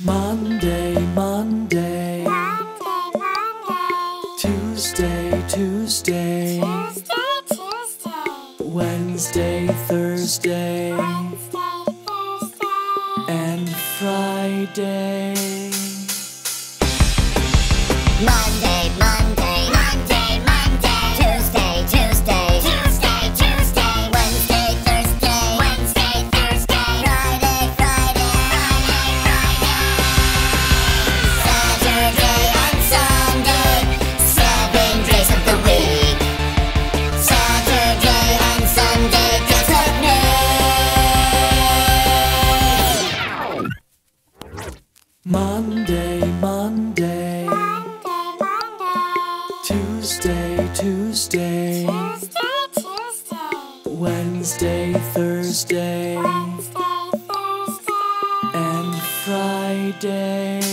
Monday, Monday, Monday, Monday, Tuesday, Tuesday, Tuesday, Tuesday, Wednesday, Thursday, Wednesday, Thursday, and Friday. Monday, Monday, Monday, Monday, Tuesday, Tuesday, Tuesday, Tuesday, Wednesday, Thursday, Wednesday, Thursday, Friday, Friday, Saturday and Sunday, 7 days of the week. Saturday and Sunday just like me. Monday, Monday, Monday, Monday, Tuesday, Tuesday, Tuesday, Tuesday, Wednesday, Thursday, Wednesday, Thursday, and Friday.